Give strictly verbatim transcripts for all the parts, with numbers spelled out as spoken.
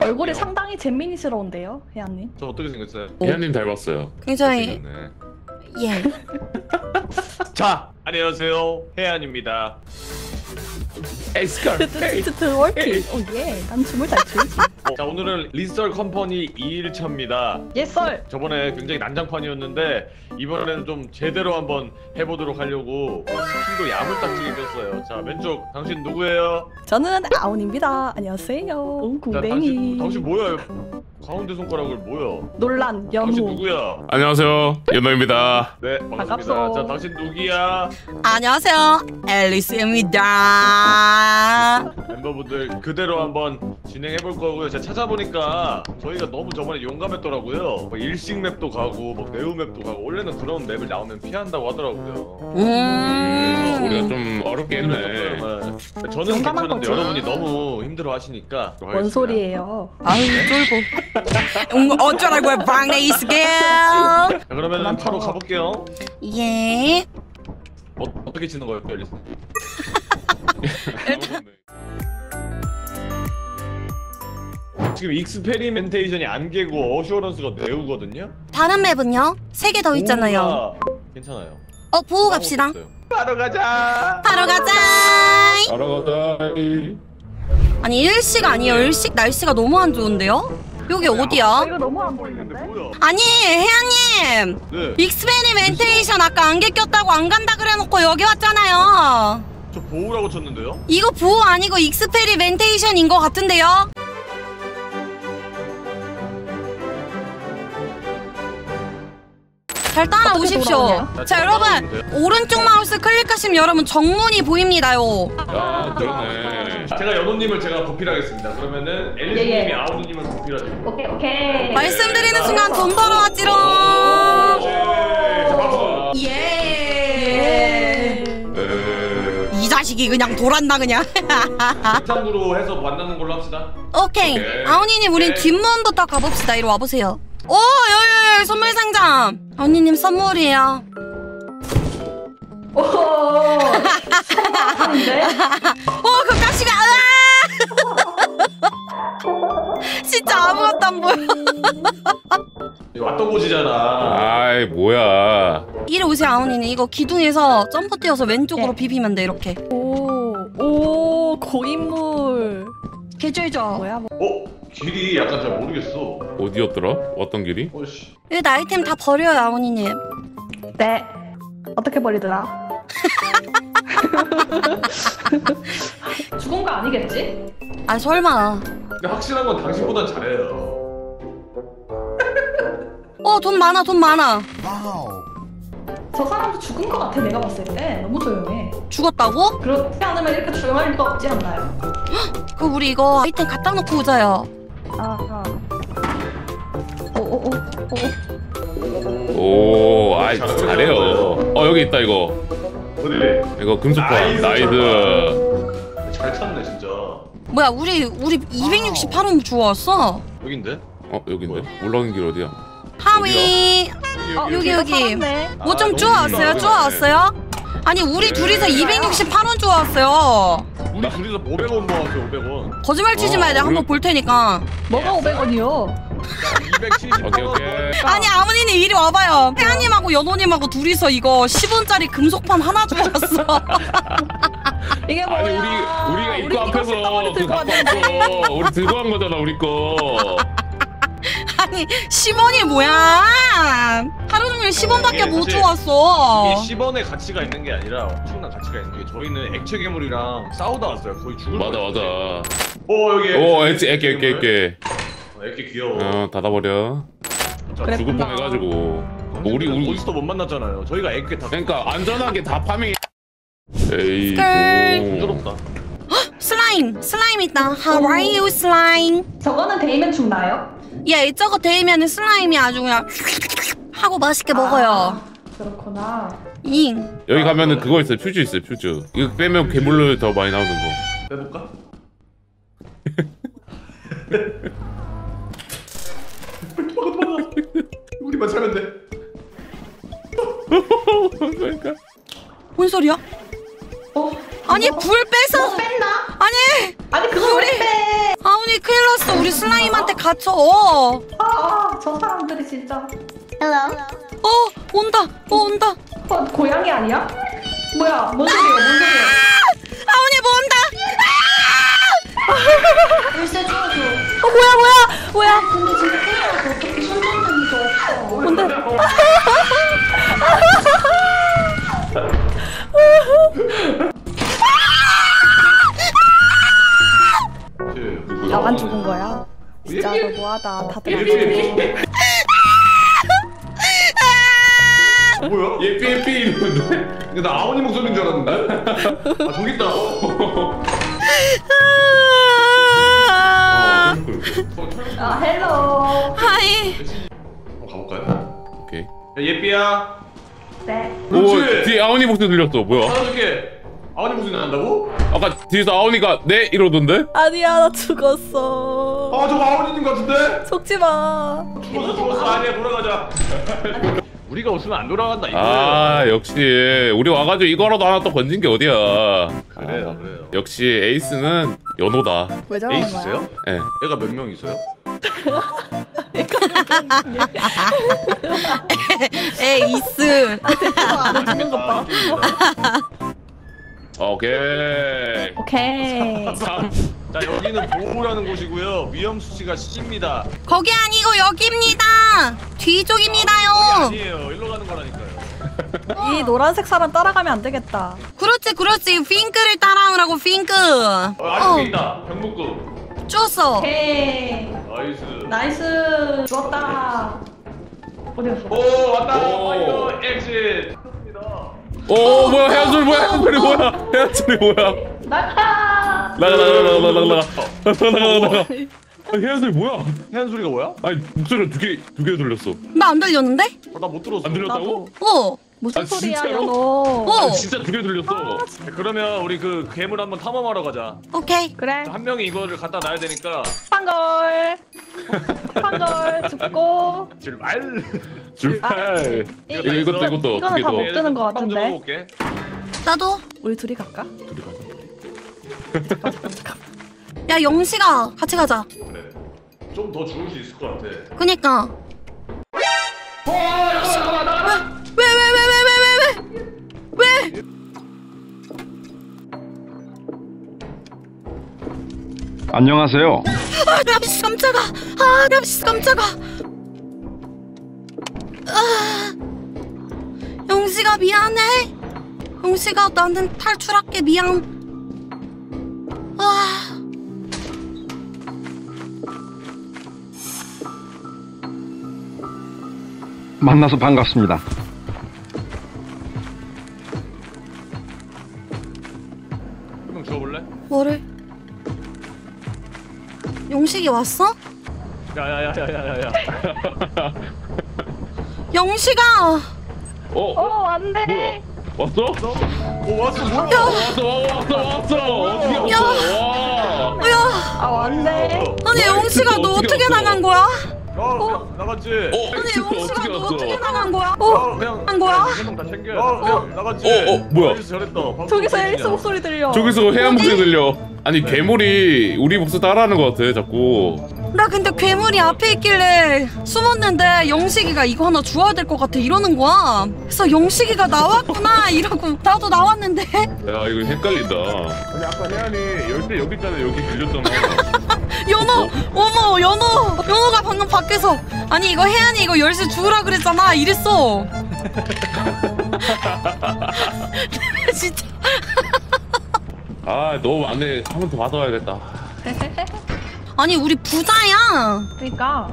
얼굴이 상당히 잼민이스러운데요, 혜안님. 저 어떻게 생겼어요? 혜안님 닮았어요. 굉장히 예. 자, 안녕하세요. 혜안입니다. 에스컬. 트월킹. 오예, 난 춤을 잘 추지. 자, 오늘은 리썰 컴퍼니 이 일차입니다. 예썰. 저번에 굉장히 난장판이었는데 이번에는 좀 제대로 한번 해보도록 하려고 스킨도 야물딱지게 꼈어요. 자, 왼쪽 당신 누구예요? 저는 아온입니다. 안녕하세요. 자, 당신, 궁뎅이. 당신 뭐야? 가운데 손가락을 뭐야? 논란 당신 연호. 누구야? 안녕하세요. 연호입니다. 네, 반갑습니다. 반갑소. 자, 당신 누구야? 안녕하세요. 앨리스입니다. 멤버분들 그대로 한번 진행해볼 거고요. 제가 찾아보니까 저희가 너무 저번에 용감했더라고요. 뭐 일식 맵도 가고 뭐 매우 맵도 가고 원래는 그런 맵을 나오면 피한다고 하더라고요. 음. 우리가 좀 어렵게 했네. 네. 저는 용감한 괜찮은데 거지. 여러분이 너무 힘들어 하시니까 뭔 소리예요? 아유 쫄보. 음, 어쩌라고요 방레이스겔. 자, 그러면 난 바로 저거. 가볼게요. 예. 어, 어떻게 치는 거예요, 앨리스? 지금 익스페리멘테이션이 안개고 어슈어런스가 네우거든요? 다른 맵은요? 세 개 더 있잖아요. 보호가 괜찮아요. 어 보고 갑시다. 바로 가자. 바로 가자. 바로 가자. 아니 일식 아니에요. 일식 날씨가 너무 안 좋은데요? 여기 아, 어디야? 이거 너무 안 근데 보이는데? 뭐야? 아니 혜안님 네. 익스페리멘테이션 아까 안개 꼈다고 안 간다 그래놓고 여기 왔잖아요. 저 보호라고 쳤는데요? 이거 보호 아니고 익스페리멘테이션인 것 같은데요? 잘 따라오십시오. 돌아오냐? 자 여러분 오른쪽 마우스 클릭하시면 여러분 정문이 보입니다요. 아, 그러네. 제가 연호님을 제가 보필하겠습니다. 그러면은 엘리스님이 예, 예. 아우님을 보필하죠. 오케이 오케이. 말씀드리는 순간 돈 벌어왔지롱. 자, 박수. 예. 에... 이 자식이 그냥 돌았나 그냥. 참고로 해서 만나는 걸로 합시다. 오케이. 오케이. 아오니님 우린 네. 뒷문부터 가봅시다. 이리 와보세요. 오 여기 여기 선물 상점. 아오니님 선물이에요. 오. 한데? 오 그 가시가 으아! 진짜 아무것도 안 보여. 이거 왔던 곳이잖아. 아이 뭐야. 이리 오세요 아오니님. 이거 기둥에서 점프 뛰어서 왼쪽으로 네. 비비면 돼 이렇게. 오. 오 고인물. 개쩔죠. 뭐야 뭐. 어? 길이 약간 잘 모르겠어. 어디였더라? 어떤 길이? 어씨. 여기 아이템 다 버려요 아오니님. 네. 어떻게 버리더라? 죽은 거 아니겠지? 아 설마. 근데 확실한 건 당신보단 잘해요. 어 돈 많아 돈 많아. 저 사람도 죽은 거 같아 내가 봤을 때. 너무 조용해. 죽었다고? 그렇지 않으면 이렇게 조용할 리가 없지 않나요? 그 우리 이거 아이템 갖다 놓고 오자요. 아, 아. 오오오 오. 오, 아이 잘해요. 어 여기 있다 이거. 어디? 이거 금속판. 나이스. 나이스. 잘 찾네 진짜. 뭐야 우리 우리 이백육십팔 원 주워왔어. 여긴데? 어 여긴데? 올라가는 길 어디야? 하위. 어, 여기 여기. 네 뭐 좀 너무 주워왔어요? 좋다. 주워왔어요? 아니 우리 둘이서 이백육십팔 원 주워왔어요. 우리 둘이서 오백 원 모았어요. 오백 원. 거짓말 치지 어, 마요. 내가 우리- 한번 볼 테니까. 뭐가 오백 원이요? 이백칠십팔 오케이 원. 오케이. 아니 아버님 이리 와봐요. 태아님하고 연호님하고 둘이서 이거 십 원짜리 금속판 하나 주웠어. 이게 뭐야? 아니 우리 우리가 입구 우리 앞에서 이거 덩어리 그 들고 갖고 왔는데. 왔어. 우리 들고 간 거잖아 우리 거. 아니 십 원이 뭐야? 하루 종일 십 원밖에 이게 못 사실 주웠어. 이게 십 원의 가치가 있는 게 아니라 엄청난 가치가 있는 게 저희는 액체 괴물이랑 싸우다 왔어요. 거의 죽을 맞아 뻔했어요. 맞아. 오 여기. 오 애기 애기 애기 애기. 어, 애기 귀여워. 어 닫아버려. 자, 그래. 죽을 뻔해가지고. 뭐 우리 우리 몬스터 못 만났잖아요. 저희가 애기 다. 그러니까 안전하게 다 파밍. 에이. 스컬. 뭐. 부끄럽다. 슬라임 슬라임 있다. How are you 슬라임? 저거는 데이면 죽나요? 야 저거 데이면은 슬라임이 아주 그냥 하고 맛있게 먹어요. 아, 그렇구나. 잉. 여기 가면은 그거 있어요. 퓨즈 있어요. 퓨즈. 이거 빼면 괴물로 더 많이 나오는 거. 빼볼까? 도망가 도망가. 우리만 살면 돼. 그러니까. 뭔 소리야? 어? 아니 이거- 불 빼서 어, 뺐나? 아니 아니 그걸 왜 빼? 아우님 아니 큰일 났어. 우리 슬라임한테 갇혀. 어, 아, 아, 저 사람들이 진짜. 어 온다. 어 온다. 어, 고양이 아니야? 뭐야? 뭔 소리야? 뭔 소리야? 아오니 뭐 온다. 열쇠 주워줘. 어 뭐야 뭐야 뭐야. 근데 진짜 큰일 났어. 어떻게 손전등이 없어? 뭔데? 나만 죽은 거야? 진짜 너무하다. 다들 안 죽어. 뭐야? 예삐 예삐 이러는데. 이거 나 아오니 목소리인 줄 알았는데? 아 저기 있다. 어. 아, 헬로. 하이. 한번 가볼까요? 오케이. 야, 예삐야. 네. 오 그렇지. 뒤에 아오니 목소리 들렸어. 뭐야? 사줄게. 아오니 목소리 난다고? 아까 뒤에서 아오니가 네 이러던데? 아니야, 나 죽었어. 아 저거 아오니님 같은데? 속지 마. 죽었어 죽었어. 아니야 돌아가자. 우리가 없으면 안 돌아간다 이거예요. 아 역시 우리 와가지고 이거라도 하나 또 건진 게 어디야. 그래요 아, 그래요. 역시 에이스는 연호다. 왜 저러는 거야? 에이스세요? 예. 얘가 몇 명 있어요? 에이스. 안 죽는 것 봐. 오케이. 오케이. 자, 자 여기는 보호라는 곳이고요. 위험 수치가 C입니다. 거기 아니고 여기입니다. 뒤쪽입니다요. 아니에요. 일로 가는 거라니까요. 이 노란색 사람 따라가면 안 되겠다. 그렇지 그렇지. 핑크를 따라오라고 핑크. 어, 아래쪽에 어 있다. 병목구. 쭈었어. 오케이. 나이스. 나이스. 죽었다. 어디 갔어? 오 왔다. 오. 파이터 엑sit. 오 뭐야 해안소리 뭐야 해안소리 뭐야 해안소리 뭐야 나가. 나가 나가 나가 나가 나가 나가 나가 해안소리 뭐야 해안 소리가 뭐야? 아니 목소리가 두개두 개 들렸어 나 안 들렸는데? 어, 나 못 들었어. 안 들렸다고? 어. 무슨 아, 소리야, 진짜로? 너? 어. 아 진짜 두 개 들렸어 그러면 우리 그 괴물 한번 탐험하러 가자. 오케이. 그래. 한 명이 이거를 갖다 놔야 되니까. 한걸. 한걸 죽고. 출발. 줄팔 이- 이거 이것도 이것도 이거는 다 못 뜨는 거 한번 같은데. 적어볼게. 나도. 우리 둘이 갈까? 야 영식아 같이 가자. 그래. 좀 더 죽을 수 있을 것 같아. 그니까. 왜 왜 왜 왜 왜 왜 왜 왜? 안녕하세요. 아 깜씨 깜짝아. 아 깜씨 깜짝아. 아 영식아 미안해. 영식아 나는 탈출할게 미안. 아. 만나서 반갑습니다. 한명 주워볼래? 뭐를? 영식이 왔어? 야야야야야야. 영식아! 어? 어, 안 돼. 뭐야 왔어? 오 왔어 뭐야? 왔어 왔어 왔어 어떻게 왔어 와 야, 아, 안 돼. 아니 영식아 너 어떻게 어떻게 왔어? 나간 거야? 야 그냥 나갔지. 어? 아니 영식아 어떻게 너 왔어? 어떻게 나간 거야? 야, 어? 그냥 한 거야? 세명 다 챙겨. 야 그냥 나갔지. 어, 어, 뭐야? 나이스, 잘했다. 방금 저기서 땡이야. 엘리스 목소리 들려. 저기서 해양 목소리 들려 아니 괴물이 우리 목소리 따라하는 것 같아 자꾸 나 근데 괴물이 앞에 있길래 숨었는데 영식이가 이거 하나 주워야 될 것 같아 이러는 거야. 그래서 영식이가 나왔구나 이러고 나도 나왔는데 야 이거 헷갈린다 아니 아까 혜안이 열쇠 여기 있잖아 여기 들렸잖아 연호! 어머 연호! 연호가 방금 밖에서 아니 이거 혜안이 이거 열쇠 주우라 그랬잖아 이랬어. 진짜 아 너무 많네 한 번 더 받아와야겠다 아니 우리 부자야. 그러니까.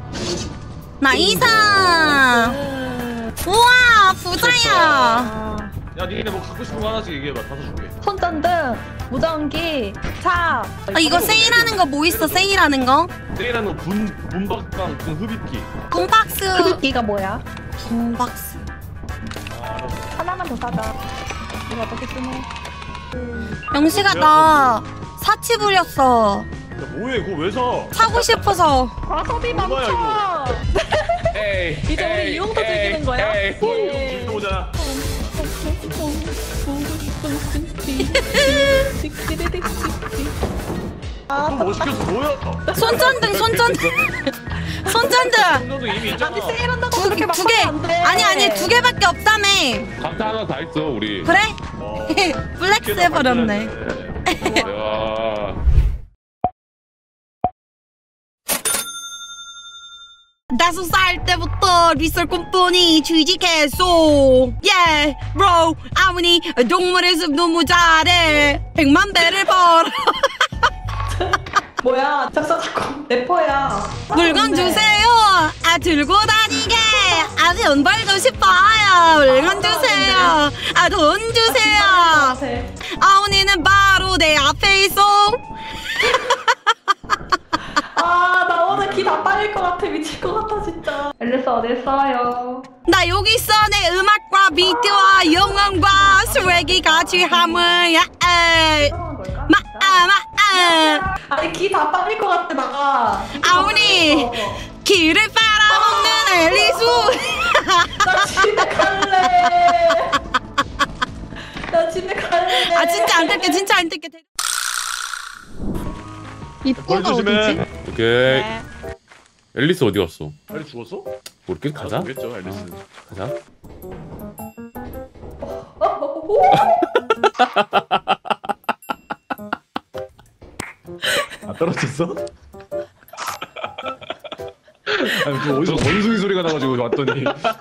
나이사. 우와 부자야. 아, 야 니네 뭐 갖고 싶은 거 하나씩 얘기해봐. 다섯 줄게. 손전등, 무전기, 차. 아, 이거 세일하는 거 뭐 있어 세일하는 거? 세일하는 분 분박강 그 흡입기. kum박스. 흡입기가 뭐야? kum박스. 하나만 더 사자. 이거 어떻게 쓰네? 영식아 나 사치 부렸어. 야 뭐해 그거 왜 사? 사고 싶어서. 과소비 얼마야, 멈춰. 에이 이제 우리 이용도 즐기는 거야? 에이. 이거 보자. 그럼 뭐 시켰어? 뭐야? 손전등 손전등 손전등 손전등 이미 있잖아. 세일한다고 두, 그렇게 두 개. 막으면 안 돼. 아니 아니 두 개밖에 없다며. 각자 하나 다 있어 우리. 그래? 어, 플렉스 해버렸네. 야. 다섯 살 때부터 리썰 꿈꾸니 취직했어. 예, 브로 아무니 동물의 숲 너무 잘해. 백만 배를 벌어. 뭐야 작사 작곡 래퍼야. 물건 주세요. 아 들고 다니게. 아 돈 벌고 싶어요. 물건 주세요. 아 돈 주세요. 아오니는 바로 내 앞에 있어. 아나 오늘 기 다 빨릴 것 같아. 미칠 것 같아 진짜. 앨리스 어딨어요? 나 여기 있어. 내 음악과 비트와 영혼과 스웨기 같이 함을. 야, 에이. 마아 마아. 아니 기 다 빨릴 것 같아 나가. 아오니 길을 빨아먹는 앨리스. 나 집에 갈래. 나 집에 갈래. 아 진짜 안 될게 진짜 안 될게. 입구가 조심해. 어디지? 오케이. 앨리스 어디 갔어? 빨리 죽었어? 모르겠 가자. 모르겠죠, 앨리스. 가자. 아 떨어졌어? 아니 그 어디서 원숭이 소리가 나가지고 왔더니.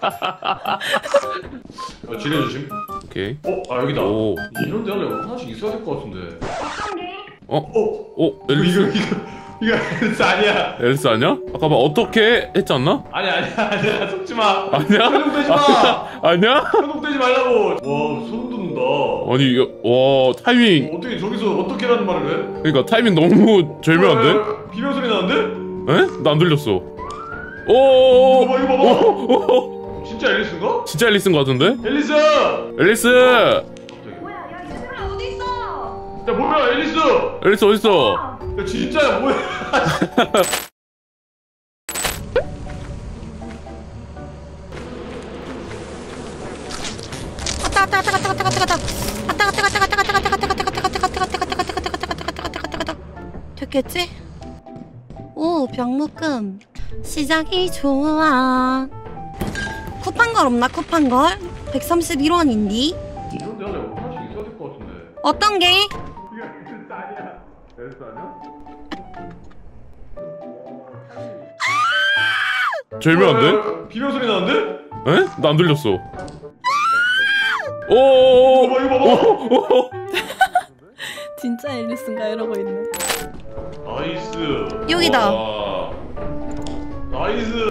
어, 지뢰 조심. 오케이. 어? 아 여기다. 오. 이런 데 안에 하나씩 있어야 될 것 같은데. 어? 어? 어? 이거 앨리스? 이거 이거 앨리스 아니야. 앨리스 아니야? 아까 막 어떻게 했지 않나? 아니야 아니야 아니야 속지 마. 아니야? 현혹되지 마. 아니야? 현혹되지 말라고. 와 소름 돋는다. 아니 이거 와 타이밍. 어, 어떻게 저기서 어떻게라는 말을 해? 그러니까 타이밍 너무 절묘한데? 어, 비명 소리 나는데? 에? 나 안 들렸어. 오. 이거 봐봐 이거 봐봐. 오. 진짜 앨리스인가? 진짜 앨리스인 것 같은데? 앨리스! 앨리스! 뭐야 야 이 사람 어디 있어? 야 뭐야 앨리스! 앨리스 어딨어? 야 진짜야 뭐야? 왔다 왔다 왔다 갔다 갔다 갔다 갔다 왔다 갔다 갔다 갔다 갔다 갔다 갔다 갔다 갔다 갔다 갔다 갔다 갔다 갔다 갔다 갔다 됐겠지? 오 병묶음 시작이 좋아. 쿠팡걸 없나 쿠팡걸? 백삼십일 원인디? 이런 데 안에 하나씩 있어야 될 것 같은데. 어떤 게? 이거 진짜 아니야. 앨리스 아니야? 절묘한데? 어, 비명 소리 나는데? 에? 나 안 들렸어. 오. 이거 봐 이거 봐봐. 진짜 앨리스인가 이러고 있네. 나이스. 여기다. 와. 나이스.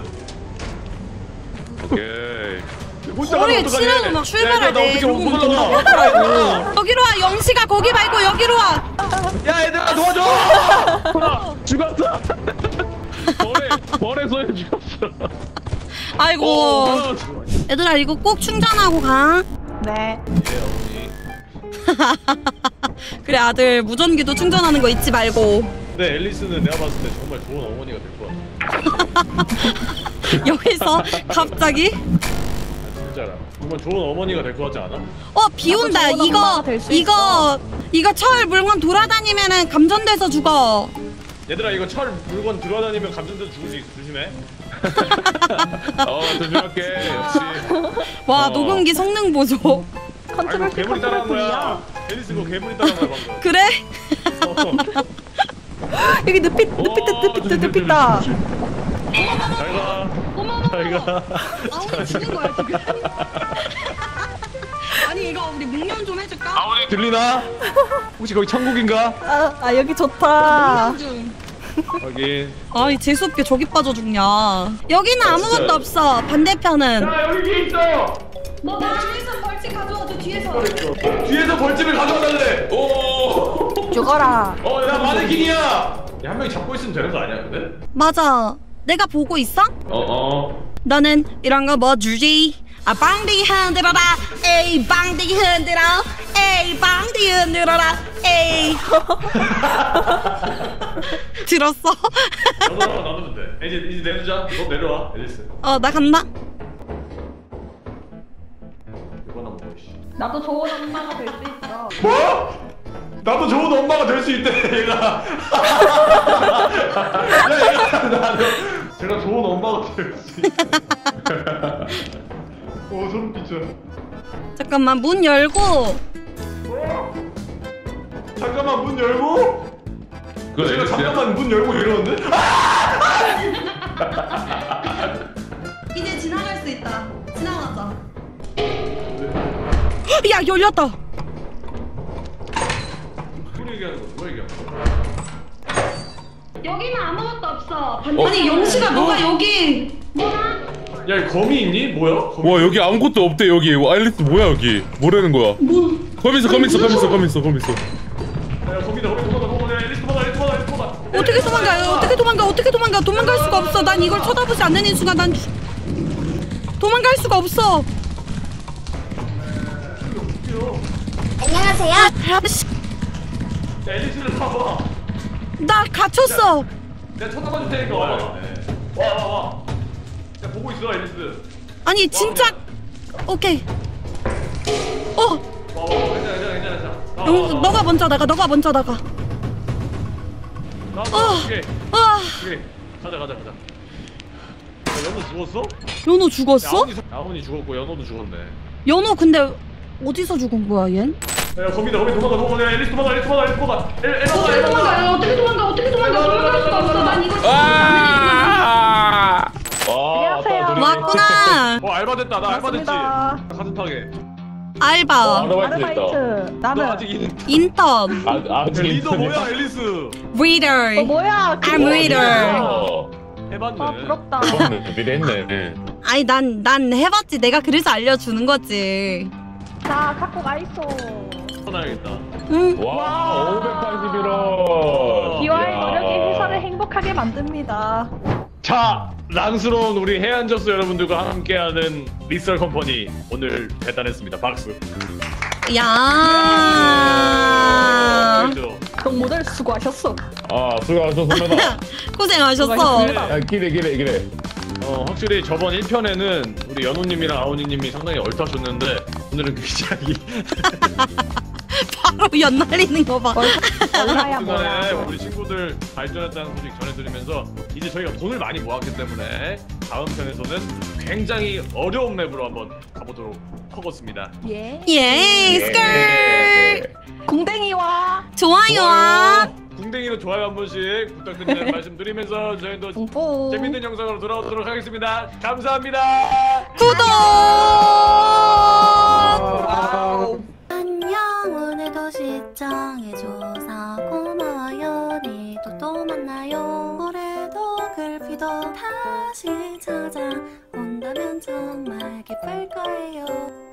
오케이. 우리 치는 음악 출발할 때 어떻게 못 이러고 올라가? 여기로 와 영식아 거기 말고 여기로 와. 야 얘들아 도와줘. 죽었어. 벌에 벌에 소에 죽었어. 아이고 어, 얘들아 이거 꼭 충전하고 가. 네. 예 어머니. 그래 아들 무전기도 충전하는 거 잊지 말고. 근데 앨리스는 내가 봤을 때 정말 좋은 어머니가 될 것 같아. 여기서 갑자기 진짜라. 정말 좋은 어머니가 될 것 같지 않아? 어 비온다. 나도 좋은 이거 엄마가 될수 이거 이거 철 물건 돌아다니면은 감전돼서 죽어. 얘들아 이거 철 물건 들어다니면 감전돼서 죽을 수 있어. 조심해. 어 조심할게. 역시. 와 어. 녹음기 성능 보조. 아이고 컨트롤 C 괴물이 따라한 컨트롤 거야. 앨리스 거 괴물이 따라한 거야 방금. 그래? 어. 여기 늪이 늪이 늪이 늪이 늪이다. 잘가. 잘가. 아우니 죽은 거야 지금. 아니 이거 우리 묵념 좀 해줄까? 아버님 들리나? 혹시 거기 천국인가? 아, 아 여기 좋다. 묵념 좀. 확인. 아이 재수없게 저기 빠져 죽냐. 여기는 아, 아무것도 진짜. 없어. 반대편은. 야 여기 뒤에 있어. 너 나 뒤에서 벌칙 가져와 줘 뒤에서. 어, 뒤에서 벌집을 가져와달래. 오. 죽어라. 어나 마네킹이야. 한 명이 잡고 있으면 되는 거 아니야 근데? 맞아. 내가 보고 있어? 어 어. 너는 이런 거 뭐 주지? 아 방디 흔들어라. 에이 방디 흔들어. 에이 방디 흔들어라. 에이. 들었어? 나도 나도 돼. 이제 이제 내려자. 너 내려와 앨리스. 어 나 간다. 이거 나 뭐? 씨. 나도 좋은 엄마가 될 수 있어. 뭐? 나도 좋은 엄마가 될 수 있대 얘가. 야 얘가 나도 제가 좋은 엄마가 될 수 있대. 오 소름 끼쳐. 잠깐만 문 열고. 잠깐만 문 열고. 그거 제가 앨리스야? 잠깐만 문 열고 이러는데? 이제 지나갈 수 있다. 지나가자. 야 열렸다. 누구 얘기하는 거? 누가 얘기하는 거? 여기는 아무것도 없어. 아니 영식아 너가 여기. 야, 이 거미 있니? 뭐야? 거미? 와 여기 아무것도 없대 여기. 와, 앨리스 뭐야 여기? 뭐라는 거야? 뭐? 거미 있어 거미 있어 거미 있어 거미 있어 거미 있어. 야, 거미다, 거미 도망가, 도망가. 야, 앨리스 도망가, 앨리스 도망가, 앨리스 도망가. 어떻게 도망가요? 어떻게 도망가? 어떻게 도망가? 도망갈 수가 없어. 난 이걸 쳐다보지 않는 이 순간 난 주- 도망갈 수가 없어. 안녕하세요. 아, 야, 앨리스를 봐봐. 나 갇혔어. 내가 쳐다봐 줄 테니까 와봐. 와, 와, 와. 야, 보고 있어, 앨리스. 아니 진짜. 오케이. 어, 와, 와, 와. 괜찮아, 괜찮아, 괜찮아. 괜찮아. 나와, 영, 나와, 나와. 너가 먼저 나가. 너가 먼저 나가. 나와, 어. 나와. 오케이, 아, 오케이. 가자, 가자, 가자. 야, 연호 죽었어? 연호 야, 죽었어? 아훈이, 아훈이 죽었고 연호도 죽었네. 연호 근데 어디서 죽은 거야, 얜? 야, 거미다, 거미 도망가, 도망가. 야, 앨리스 도망가, 앨리스 도망가, 앨리스 도망가. 엘, 엘, 어떻게 도망가요? 어떻게 도망가? 어떻게 도망가? 도망갈 수가 없어. 난 이걸 아! 안녕하세요. 왔구나. 어, 알바 됐다. 나 알바 됐지. 반갑습니다. 카드 타게. 알바, 아르바이트. 너 나는. 아직 이 인턴, 아, 아, 리더 뭐야, 앨리스? 리더. 어 뭐야? 그 I'm reader. 어, 해봤네. 아 부럽다. 미리 했네. 아니 난 난 해봤지. 내가 그래서 알려주는 거지. 자 갖고 가 있어. 떠나야겠다. 응. 와, 오백팔십일 원. 비와의 노력이 회사를 행복하게 만듭니다. 자, 랑스러운 우리 해안저스 여러분들과 함께하는 리썰 컴퍼니 오늘 대단했습니다. 박수. 야. 그렇죠. 그럼 모델 수고하셨어. 아, 수고하셨습니다. 고생하셨어. 네. 야, 기래, 기래, 기래. 어, 확실히 저번 일 편에는 우리 연호님이랑 아오니님이 상당히 얼타셨는데 오늘은 굉장히 바로 연날리는 거 봐. 얼마야 중간에 뭐야. 우리 친구들 발전했다는 소식 전해드리면서 이제 저희가 돈을 많이 모았기 때문에 다음 편에서는 굉장히 어려운 맵으로 한번 가보도록 하겠습니다. 예. 예, 스컬. 궁뎅이와 좋아요. 궁뎅이로 좋아요 한 번씩 부탁드리는 말씀드리면서 저희도 공포. 재밌는 영상으로 돌아오도록 하겠습니다. 감사합니다. 구독. 안녕 오늘도 시청해줘서 고마워요. 내일도 또 만나요. 올해도 글피도 다시 찾아온다면 정말 기쁠 거예요.